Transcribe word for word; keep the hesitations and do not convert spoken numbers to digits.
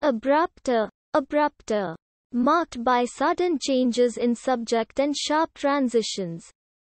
Abrupter. Abrupter. Marked by sudden changes in subject and sharp transitions.